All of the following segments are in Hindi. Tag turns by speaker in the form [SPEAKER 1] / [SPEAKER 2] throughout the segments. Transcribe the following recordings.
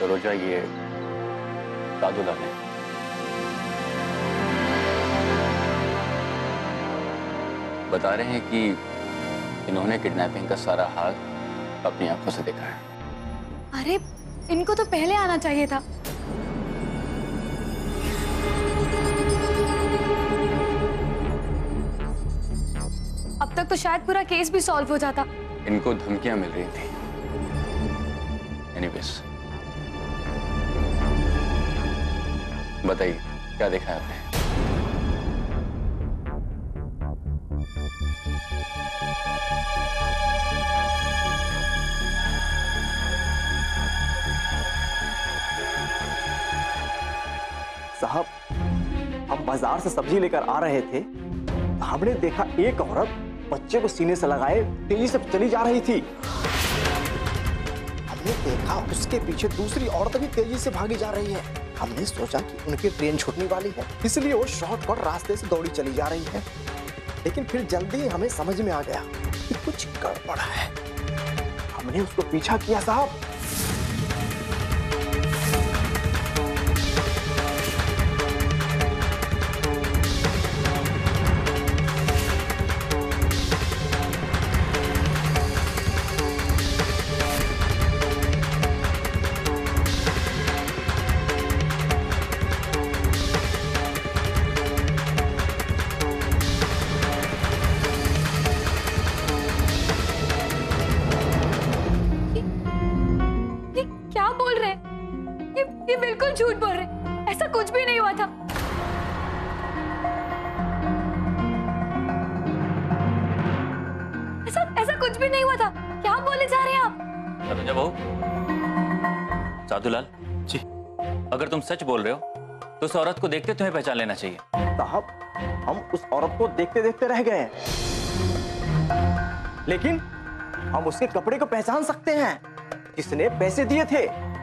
[SPEAKER 1] सरोजा, ये साधुलाल है। बता रहे हैं कि इन्होंने किडनैपिंग का सारा हाल अपनी आंखों से देखा है।
[SPEAKER 2] अरे इनको तो पहले आना चाहिए था। अब तक तो शायद पूरा केस भी सॉल्व हो जाता।
[SPEAKER 1] इनको धमकियां मिल रही थी। एनीवेज, बताइए क्या देखा है आपने?
[SPEAKER 3] साहब, हम बाजार से सब्जी लेकर आ रहे थे, हमने देखा एक औरत बच्चे को सीने से लगाए तेजी से चली जा रही थी। हमने देखा उसके पीछे दूसरी औरत भी तेजी से भागी जा रही है। हमने सोचा कि उनकी ट्रेन छूटने वाली है, इसलिए वो शॉर्टकट रास्ते से दौड़ी चली जा रही है। लेकिन फिर जल्दी ही हमें समझ में आ गया कि कुछ गड़बड़ है। हमने उसको पीछा किया साहब।
[SPEAKER 2] ये बिल्कुल झूठ बोल रहे, ऐसा कुछ भी नहीं हुआ था। ऐसा कुछ भी नहीं हुआ था। क्या बोले जा रहे हैं आप?
[SPEAKER 1] सरोजा बहू, साधुलाल जी, अगर तुम सच बोल रहे हो तो उस औरत को देखते तुम्हें पहचान लेना चाहिए।
[SPEAKER 3] साहब, हम उस औरत को देखते देखते रह गए, लेकिन हम उसके कपड़े को पहचान सकते हैं, किसने पैसे दिए थे।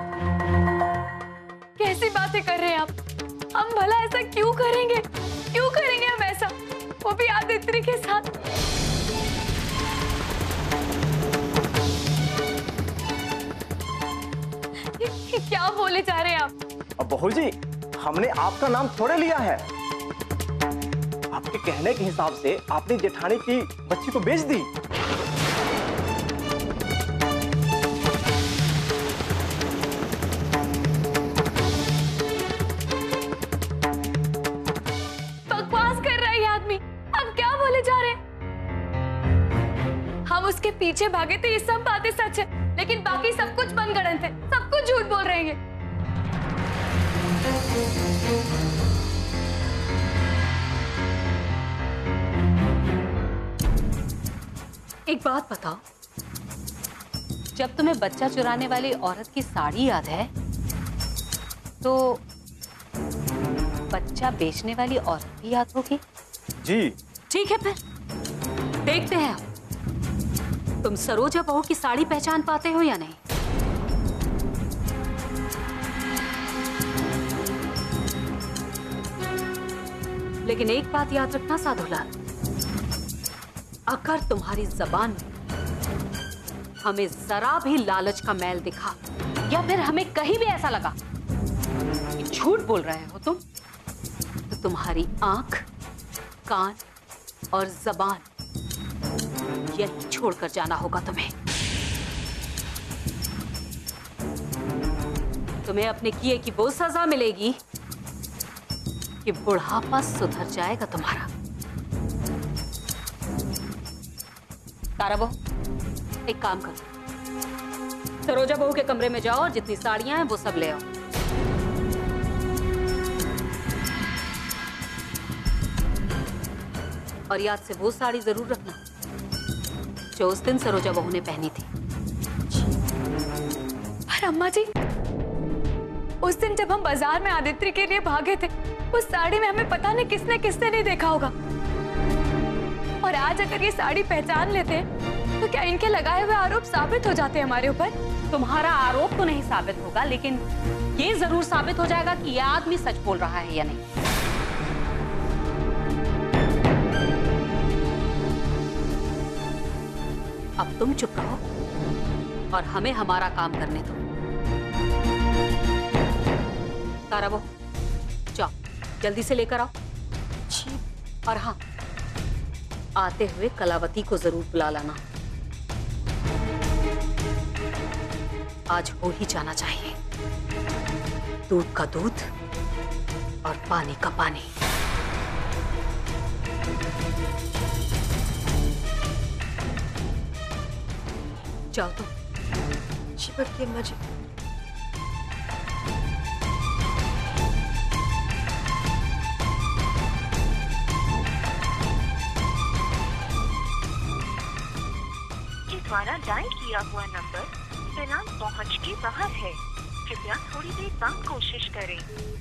[SPEAKER 2] कैसी बातें कर रहे हैं आप? हम भला ऐसा क्यों करेंगे? क्यों करेंगे हम ऐसा, वो भी आदित्य के साथ? क्या बोले जा रहे हैं आप?
[SPEAKER 3] अब बहू जी, हमने आपका नाम थोड़े लिया है। आपके कहने के हिसाब से आपने जेठानी की बच्ची को बेच दी।
[SPEAKER 2] बकवास कर रहा है ये आदमी। अब क्या बोले जा रहे हैं? हम उसके पीछे भागे थे, ये सब बातें सच है, लेकिन बाकी सब कुछ मनगढ़ंत है, सब कुछ झूठ बोल रहे हैं।
[SPEAKER 4] एक बात बताओ, जब तुम्हें बच्चा चुराने वाली औरत की साड़ी याद है, तो बच्चा बेचने वाली औरत भी याद होगी?
[SPEAKER 3] जी
[SPEAKER 4] ठीक है, फिर देखते हैं अब तुम सरोजा बहू की साड़ी पहचान पाते हो या नहीं। लेकिन एक बात याद रखना साधुलाल, अगर तुम्हारी जबान में हमें जरा भी लालच का मैल दिखा, या फिर हमें कहीं भी ऐसा लगा कि झूठ बोल रहे हो तुम, तो तुम्हारी आंख, कान और जबान यही छोड़कर जाना होगा तुम्हें। तुम्हें अपने किए की वो सजा मिलेगी कि बुढ़ापा सुधर जाएगा तुम्हारा। तारा बहू, एक काम करो, सरोजा बहू के कमरे में जाओ और जितनी साड़ियां हैं वो सब ले आओ। और याद से वो साड़ी जरूर रखना जो उस दिन सरोजा बहू ने पहनी थी।
[SPEAKER 2] पर अम्मा जी, उस दिन जब हम बाजार में आदित्य के लिए भागे थे, उस साड़ी में हमें पता नहीं किसने किसने नहीं देखा होगा। और आज अगर ये साड़ी पहचान लेते तो क्या इनके लगाए हुए आरोप साबित हो जाते हमारे ऊपर?
[SPEAKER 4] तुम्हारा आरोप तो नहीं साबित होगा, लेकिन ये जरूर साबित हो जाएगा कि यह आदमी सच बोल रहा है या नहीं। अब तुम चुप रहो और हमें हमारा काम करने दो। तारा वो जाओ जल्दी से लेकर आओ।
[SPEAKER 2] जी।
[SPEAKER 4] और हाँ, आते हुए कलावती को जरूर बुला लाना। आज हो ही जाना चाहिए। दूध का दूध और पानी का पानी। जाओ तुम।
[SPEAKER 2] जी बल्कि अम्मा जी।
[SPEAKER 5] द्वारा डायल किया हुआ नंबर फिलहाल पहुंच के बाहर है। कृपया थोड़ी देर बाद कोशिश करें।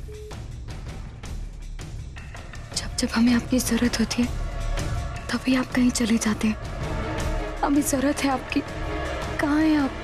[SPEAKER 2] जब जब हमें आपकी जरूरत होती है तभी आप कहीं चले जाते हैं। हमें जरूरत है आपकी। कहाँ हैं आप?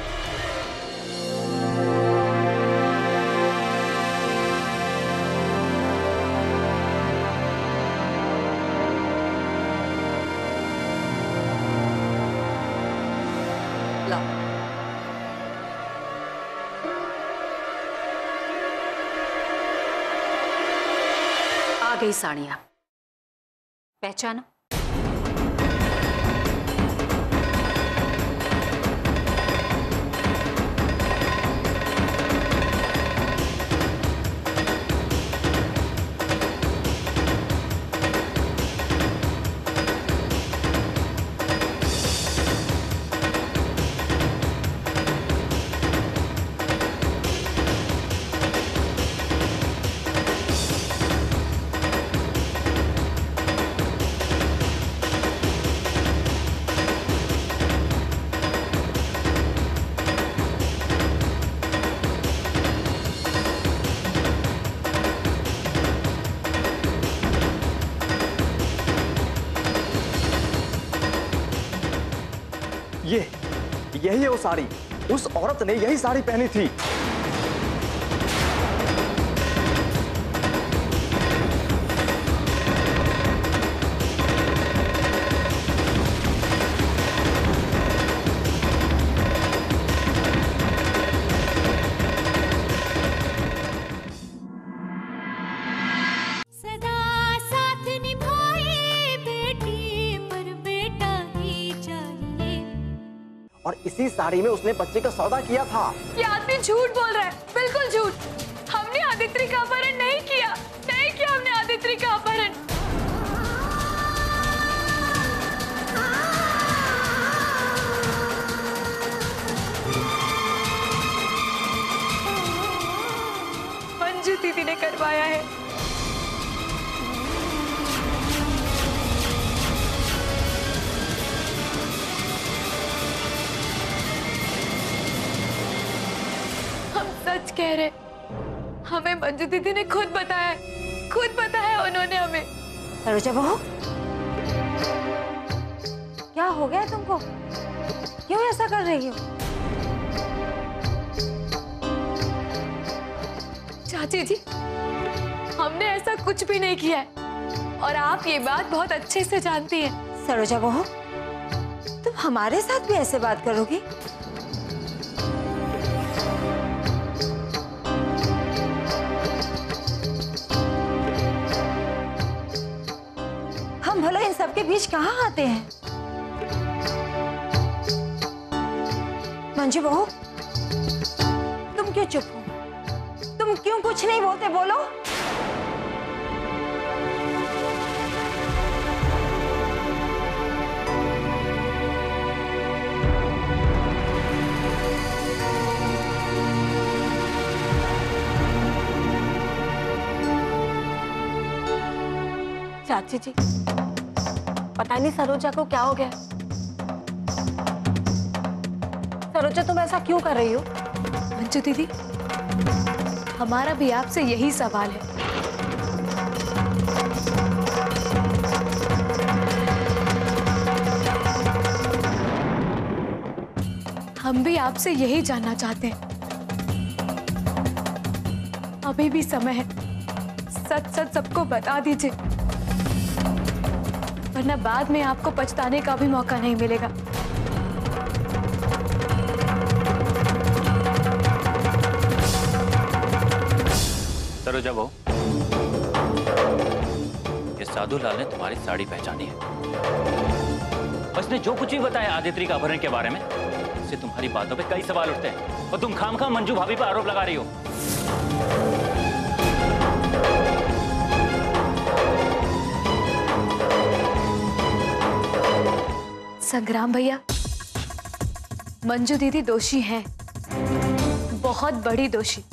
[SPEAKER 4] आ गई साड़ियां, पहचानो।
[SPEAKER 3] यही है वो साड़ी। उस औरत ने यही साड़ी पहनी थी। और इसी साड़ी में उसने बच्चे का सौदा किया था।
[SPEAKER 2] ये आदमी झूठ बोल रहा है, बिल्कुल झूठ। हमने आदित्रि का अपहरण नहीं किया, नहीं किया हमने आदित्रि का अपहरण। मंजू दीदी ने करवाया है। सच कह रहे, हमें मंजू दीदी ने खुद बताया उन्होंने हमें।
[SPEAKER 6] सरोजा बहू, क्या हो गया तुमको? क्यों ऐसा कर रही हो?
[SPEAKER 2] चाची जी, हमने ऐसा कुछ भी नहीं किया है और आप ये बात बहुत अच्छे से जानती हैं।
[SPEAKER 6] सरोजा बहू, तुम हमारे साथ भी ऐसे बात करोगी? हम भला इन सबके बीच कहाँ आते हैं? मंजू बहू, तुम क्यों चुप हो? तुम क्यों कुछ नहीं बोलते? बोलो। चाची जी, पता नहीं सरोजा को क्या हो गया। सरोजा, तुम ऐसा क्यों कर रही हो?
[SPEAKER 2] मंजू दीदी, हमारा भी आपसे यही सवाल है। हम भी आपसे यही जानना चाहते हैं। अभी भी समय है, सच सच सबको बता दीजिए, वरना बाद में आपको पछताने का भी मौका नहीं मिलेगा।
[SPEAKER 1] सरोजा बहू, ये साधु लाल ने तुम्हारी साड़ी पहचानी है। उसने जो कुछ भी बताया आदित्य का अपहरण के बारे में, इससे तुम्हारी बातों पे कई सवाल उठते हैं और तुम खामखाम मंजू भाभी पर आरोप लगा रही हो।
[SPEAKER 2] संग्राम भैया, मंजू दीदी दोषी हैं, बहुत बड़ी दोषी।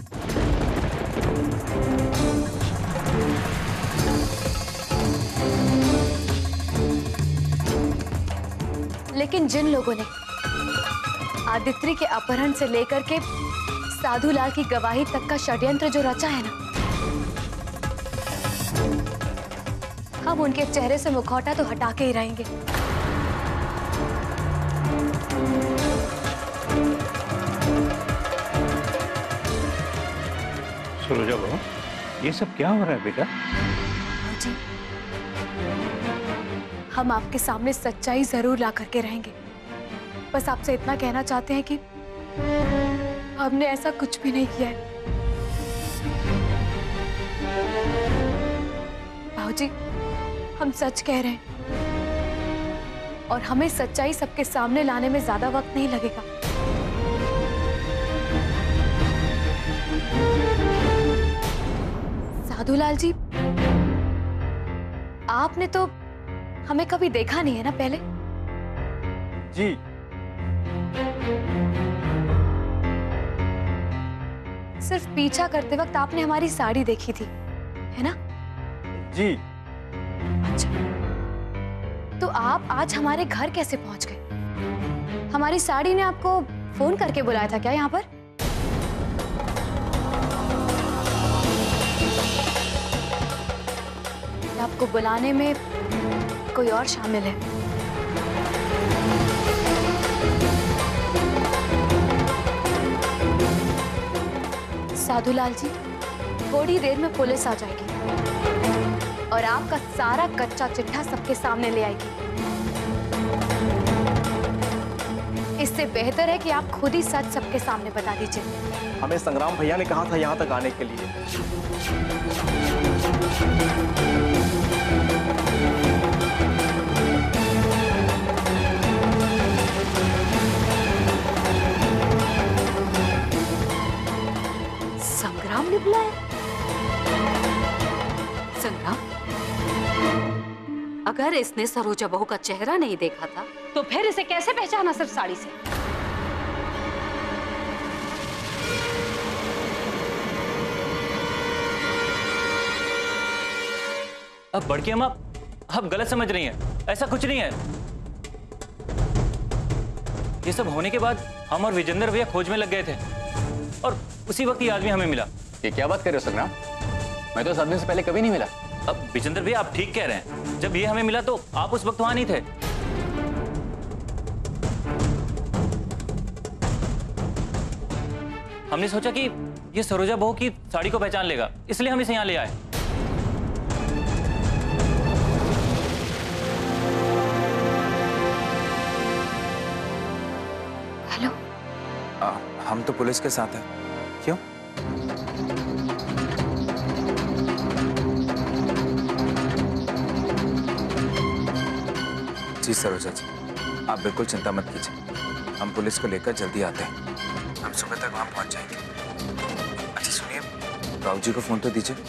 [SPEAKER 2] लेकिन जिन लोगों ने आदित्य के अपहरण से लेकर के साधुलाल की गवाही तक का षड्यंत्र जो रचा है ना, हम उनके चेहरे से मुखौटा तो हटा के ही रहेंगे।
[SPEAKER 7] सरोजा बहू, ये सब क्या हो रहा है बेटा?
[SPEAKER 2] जी, हम आपके सामने सच्चाई जरूर ला करके रहेंगे। बस आपसे इतना कहना चाहते हैं कि हमने ऐसा कुछ भी नहीं किया है। बाबूजी, हम सच कह रहे हैं और हमें सच्चाई सबके सामने लाने में ज्यादा वक्त नहीं लगेगा। साधुलाल जी, आपने तो हमें कभी देखा नहीं है ना पहले?
[SPEAKER 7] जी।
[SPEAKER 2] सिर्फ पीछा करते वक्त आपने हमारी साड़ी देखी थी, है ना?
[SPEAKER 7] जी।
[SPEAKER 2] अच्छा, तो आप आज हमारे घर कैसे पहुंच गए? हमारी साड़ी ने आपको फोन करके बुलाया था क्या यहाँ पर? आपको बुलाने में कोई और शामिल है? साधुलाल जी, थोड़ी देर में पुलिस आ जाएगी और आपका सारा कच्चा चिट्ठा सबके सामने ले आएगी। इससे बेहतर है कि आप खुद ही सच सबके सामने बता दीजिए।
[SPEAKER 3] हमें संग्राम भैया ने कहा था यहाँ तक आने के लिए।
[SPEAKER 4] संग्राम ने बुलाया? संग्राम, अगर इसने सरोजा बहू का चेहरा नहीं देखा था तो फिर इसे कैसे पहचाना सिर्फ साड़ी से?
[SPEAKER 1] अब बड़की अम्मा, आप गलत समझ रही हैं। ऐसा कुछ नहीं है। ये सब होने के बाद हम और विजेंद्र भैया खोज में लग गए थे और उसी वक्त ये आदमी हमें मिला।
[SPEAKER 8] ये क्या बात कर रहे हो संग्राम? मैं तो 7 दिन से पहले कभी नहीं मिला।
[SPEAKER 1] अब विजेंद्र भैया, आप ठीक कह रहे हैं। जब ये हमें मिला तो आप उस वक्त वहां नहीं थे। हमने सोचा कि ये सरोजा बहू की साड़ी को पहचान लेगा, इसलिए हम इसे यहाँ ले आए।
[SPEAKER 2] हेलो।
[SPEAKER 9] हम तो पुलिस के साथ हैं। क्यों? जी सरोजा जी, आप बिल्कुल चिंता मत कीजिए। हम पुलिस को लेकर जल्दी आते हैं। हम सुबह तक वहां पहुंच जाएंगे। अच्छा सुनिए, राव जी को फोन तो दीजिए।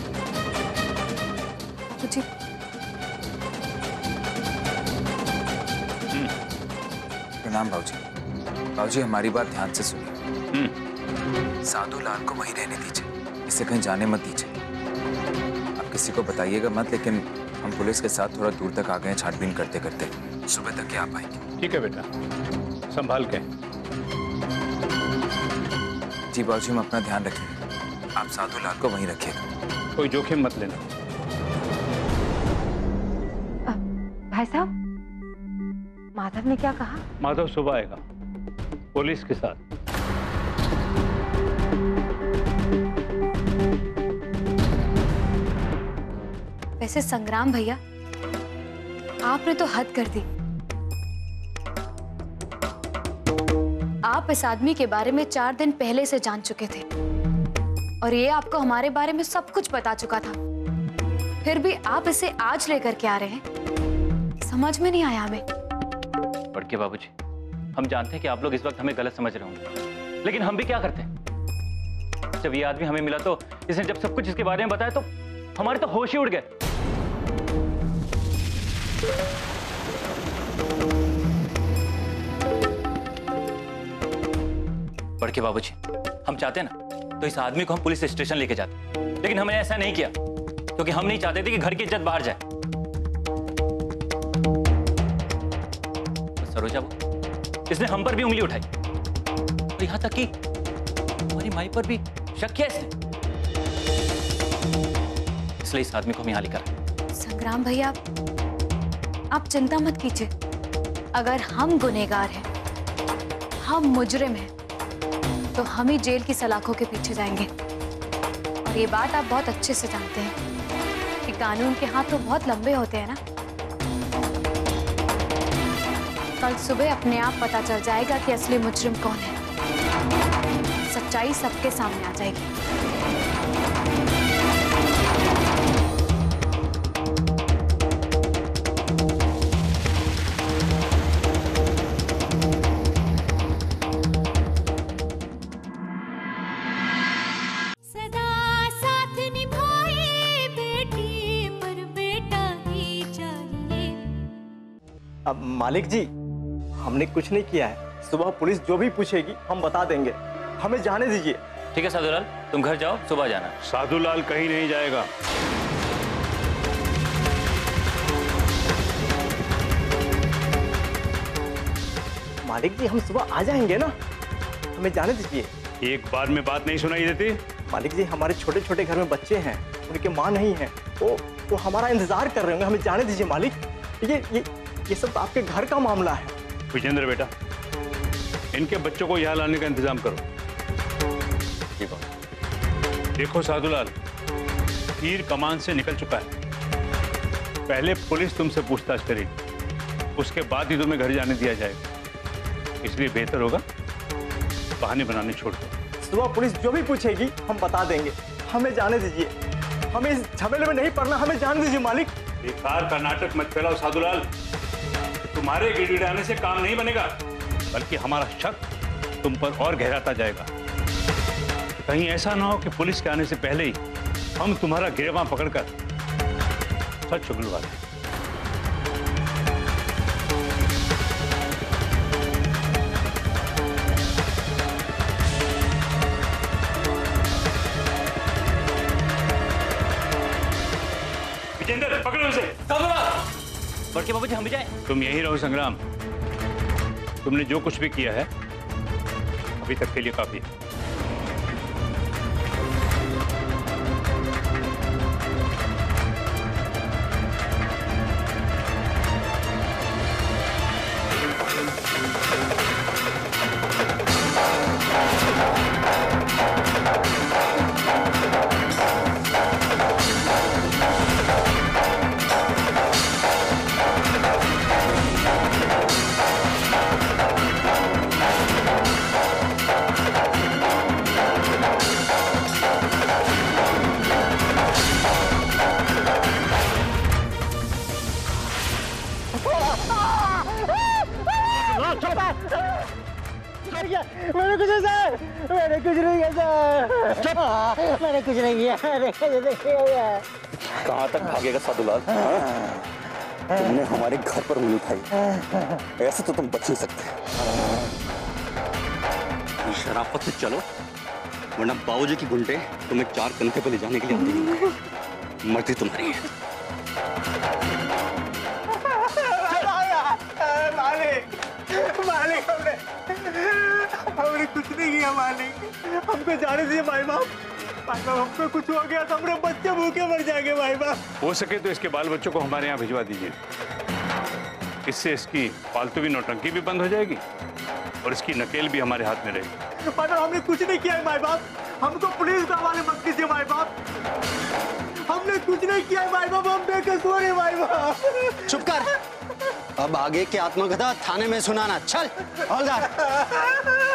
[SPEAKER 2] जी।
[SPEAKER 9] प्रणाम भाऊजी। भाऊजी, हमारी बात ध्यान से सुनिए। साधु लाल को वहीं रहने दीजिए, इसे कहीं जाने मत दीजिए। आप किसी को बताइएगा मत, लेकिन हम पुलिस के साथ थोड़ा दूर तक आ गए हैं छानबीन करते करते। सुबह तक क्या आ पाएंगे?
[SPEAKER 7] ठीक है बेटा, संभाल के।
[SPEAKER 9] जी बाबूजी, हम अपना ध्यान रखेंगे। आप साधु लाल को वहीं रखिएगा।
[SPEAKER 7] कोई जोखिम मत लेना।
[SPEAKER 6] भाई साहब, माधव ने क्या कहा?
[SPEAKER 7] माधव सुबह आएगा पुलिस के साथ।
[SPEAKER 2] वैसे संग्राम भैया, आपने तो हद कर दी। आप इस आदमी के बारे में 4 दिन पहले से जान चुके थे और ये आपको हमारे बारे में सब कुछ बता चुका था, फिर भी आप इसे आज लेकर के आ रहे हैं, समझ में नहीं आया हमें।
[SPEAKER 1] बड़के बाबूजी, हम जानते हैं कि आप लोग इस वक्त हमें गलत समझ रहे होंगे, लेकिन हम भी क्या करते हैं। जब ये आदमी हमें मिला तो इसने जब सब कुछ इसके बारे में बताया तो हमारे तो होश ही उड़ गए। बड़के बाबूजी, हम चाहते हैं ना तो इस आदमी को हम पुलिस स्टेशन लेके जाते, लेकिन हमने ऐसा नहीं किया क्योंकि हम नहीं चाहते थे कि घर की इज्जत बाहर जाए। सरोजा, वो इसने हम पर भी उंगली उठाई और यहां तक कि हमारी माई पर भी शक किया इसने, इसलिए इस आदमी को हम यहां लेकर।
[SPEAKER 2] संग्राम भैया, आप चिंता मत कीजिए। अगर हम गुनहगार हैं, हम मुजरिम हैं, तो हम ही जेल की सलाखों के पीछे जाएंगे। और ये बात आप बहुत अच्छे से जानते हैं कि कानून के हाथ तो बहुत लंबे होते हैं ना। कल सुबह अपने आप पता चल जाएगा कि असली मुजरिम कौन है। सच्चाई सबके सामने आ जाएगी।
[SPEAKER 3] अब मालिक जी, हमने कुछ नहीं किया है। सुबह पुलिस जो भी पूछेगी हम बता देंगे, हमें जाने दीजिए।
[SPEAKER 1] ठीक है साधुलाल, तुम घर जाओ, सुबह जाना।
[SPEAKER 7] साधुलाल कहीं नहीं जाएगा।
[SPEAKER 3] मालिक जी, हम सुबह आ जाएंगे ना, हमें जाने दीजिए।
[SPEAKER 7] एक बार में बात नहीं सुनाई देती।
[SPEAKER 3] मालिक जी, हमारे छोटे छोटे घर में बच्चे हैं, उनके माँ नहीं है, वो हमारा इंतजार कर रहे होंगे, हमें जाने दीजिए मालिक। ये सब आपके घर का मामला है।
[SPEAKER 7] विजेंद्र बेटा, इनके बच्चों को यहाँ लाने का इंतजाम करो। देखो साधुलाल, तीर कमान से निकल चुका है। पहले पुलिस तुमसे पूछताछ करेगी, उसके बाद ही तुम्हें घर जाने दिया जाएगा। इसलिए बेहतर होगा बहाने बनाने छोड़ दो।
[SPEAKER 3] सुबह पुलिस जो भी पूछेगी हम बता देंगे, हमें जाने दीजिए। हमें इस झमेले में नहीं पड़ना, हमें जाने दीजिए मालिक।
[SPEAKER 7] बेकार का नाटक मत फैलाओ साधुलाल। तुम्हारे गिड़गिड़ाने से काम नहीं बनेगा, बल्कि हमारा शक तुम पर और गहराता जाएगा। कहीं ऐसा ना हो कि पुलिस के आने से पहले ही हम तुम्हारा गिरबां पकड़कर सच उगलवा दें। विजेंद्र, पकड़ो उसे।
[SPEAKER 1] बड़के बाबूजी, हम भी जाएं?
[SPEAKER 7] तुम यहीं रहो संग्राम। तुमने जो कुछ भी किया है अभी तक के लिए काफी है।
[SPEAKER 10] मैंने कुछ नहीं किया सर। मैंने कुछ नहीं किया।
[SPEAKER 11] कहाँ तक भागेगा साधुलाल? तुमने हमारे घर पर उंगली उठाई, ऐसे तो तुम बच नहीं सकते। शराफत से चलो, वरना बाबूजी की गुंडे तुम्हें 4 कंधे पर ले जाने के लिए आते। मर्जी तुम्हारी है।
[SPEAKER 3] मालिक, हमने कुछ नहीं किया मालिक। हमको जाने दीजिए भाई बाप। हमको कुछ हो गया तो हमारे बच्चे भूखे मर जाएंगे भाई बाप।
[SPEAKER 7] हो सके तो इसके बाल बच्चों को हमारे यहाँ भिजवा दीजिए। इससे इसकी फालतू भी नौटंकी भी बंद हो जाएगी और इसकी नकेल भी हमारे हाथ में रहेगी।
[SPEAKER 3] हमने कुछ नहीं किया है भाई बाप, हमको पुलिस के हवाले मत कीजिए भाई बाप। हमने कुछ नहीं किया है भाई बाप, हम बेकसूर हैं भाई बाप।
[SPEAKER 11] चुप कर। अब आगे की आत्मकथा थाने में सुनाना। चल हवलदार।